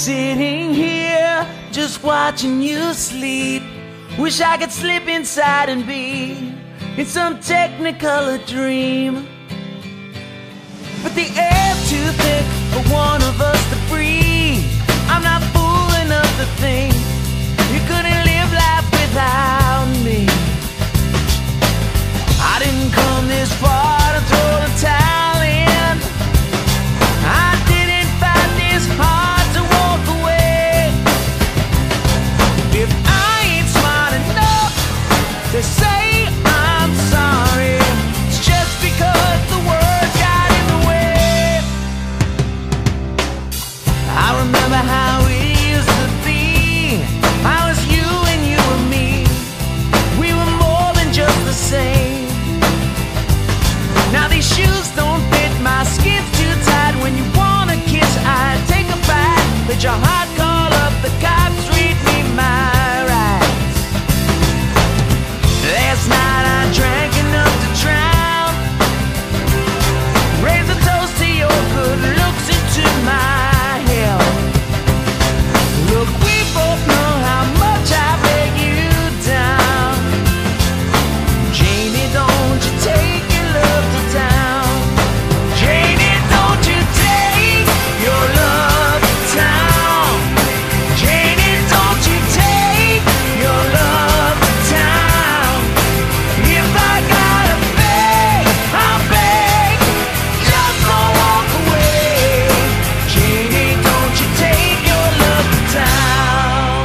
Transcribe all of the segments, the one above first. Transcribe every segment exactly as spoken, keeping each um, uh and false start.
Sitting here, just watching you sleep. Wish I could slip inside and be in some technicolor dream. But the air's too thick for one of us to breathe. I'm not fool enough to think you couldn't live life without me. I didn't come this far to throw the towel in. I didn't find this hard to walk away. If I ain't smart enough to say I'm sorry, it's just because the words got in the way. I remember how it used to be. I was you and you and me. We were more than just the same. Now these shoes don't fit, my skin's too tight. When you wanna kiss, I take a bite. Let your heart call up the cops, read me my rights. Last night I drank enough to drown. Raise a toast to your good looks into my hell. Look, we both know how much I break you down. Janie, don't you take your love to town. Janie, don't you take your love to town. Janie, don't you take your love to town. If I gotta beg, I'll beg, just don't walk away. Janie, don't you take your love to town.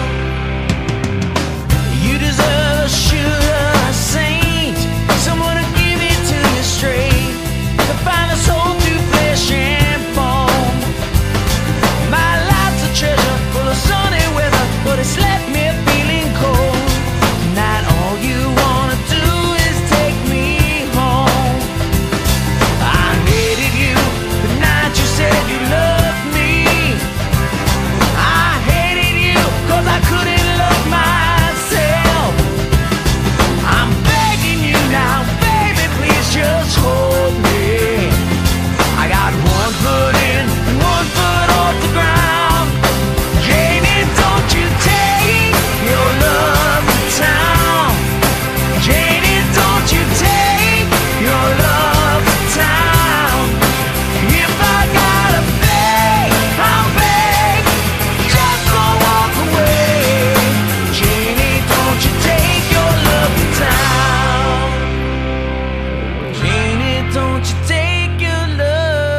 You deserve a shooter, a saint, someone to give it to you straight, to find a soul through flesh and bone. My life's a treasure full of sunny weather, but it's left me feeling cold. Tonight all you wanna do is take me home. I hated you the night you said you loved me. I hated you cause I couldn't love myself. I'm begging you now, baby, please just hold me. I got one foot in and one foot off the ground. Janie, don't you take your love to town. Janie, don't you take your love to town. If I gotta beg, I'll beg, just don't walk away. Janie, don't you take your love to town. Janie, don't you take your love.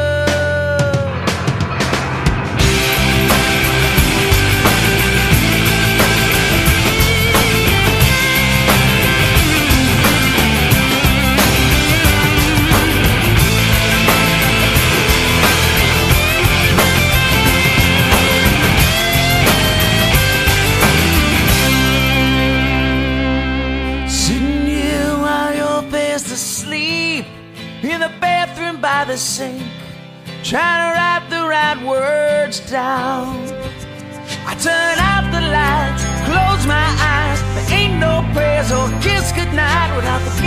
Sitting here while you're fast asleep in the bathroom by the sink, trying to write the right words down. I turn out the lights, close my eyes. There ain't no prayers or kiss goodnight without the